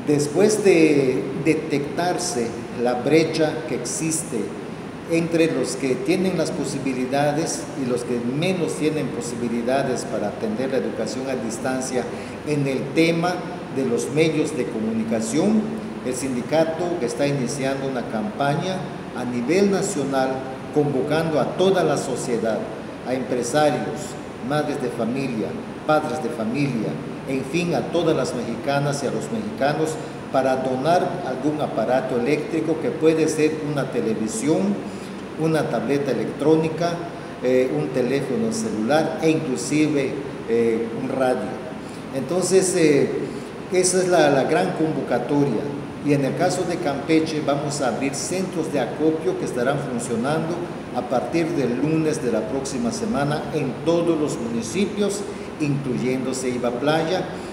Después de detectarse la brecha que existe entre los que tienen las posibilidades y los que menos tienen posibilidades para atender la educación a distancia en el tema de los medios de comunicación, el sindicato está iniciando una campaña a nivel nacional convocando a toda la sociedad, a empresarios, madres de familia, padres de familia, en fin, a todas las mexicanas y a los mexicanos para donar algún aparato eléctrico que puede ser una televisión, una tableta electrónica, un teléfono celular e inclusive un radio. Entonces, esa es la gran convocatoria. Y en el caso de Campeche vamos a abrir centros de acopio que estarán funcionando a partir del lunes de la próxima semana en todos los municipios, incluyendo Ceiba Playa,